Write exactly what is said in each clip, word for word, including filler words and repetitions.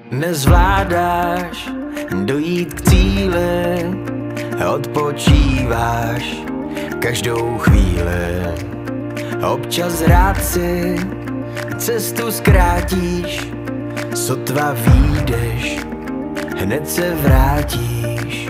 Nezvládáš dojít k cíli, odpočíváš každou chvíli. Občas rád si cestu zkrátíš, sotva vyjdeš, hned se vrátíš.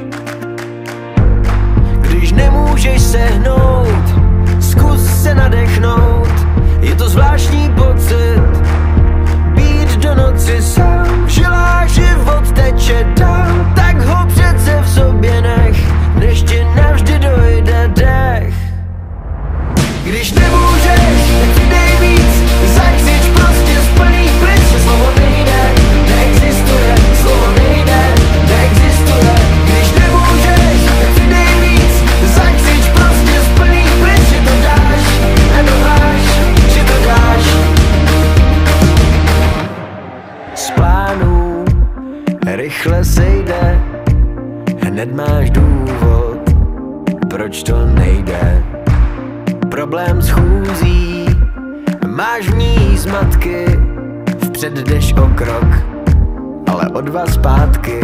Když nemůžeš sehnout, zkus se nadechnout. Je to zvláštní pocit, být do noci sám. Žilá život teče dál, tak ho přece v sobě nech, než ti navždy dojde dech. Když nemůžeš, tak přidej víc, zakřič prostě z plných plic, že slovo nejde, neexistuje, slovo nejde, neexistuje. Když nemůžeš, tak přidej víc, zakřič prostě z plných plic, že to dáš, nedoháš, že to dáš. Z plánů rychle sejde, hned máš důvod, proč to nejde. Problém s chůzí, máš v ní zmatky, vpřed jdeš o krok, ale o dva zpátky.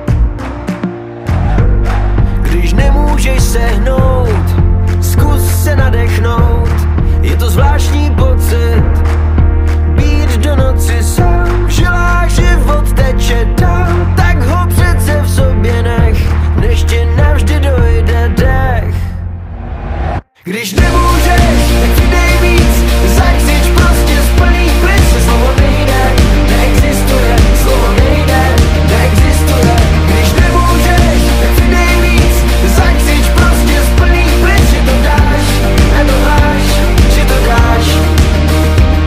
Když nemůžeš sehnout, zkus se nadechnout. Je to zvláštní pocit, být do noci sám. Žilá život teče dál, tak ho přece v sobě nech, než ti navždy dojde dech. Když nemůžeš, tak přidej víc, zakřič prostě z plných plic, že slovo nejde, neexistuje, slovo nejde, neexistuje. Když nemůžeš, tak přidej víc, zakřič prostě z plných plic, že to dáš, nedoháš, že to dáš.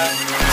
Bye.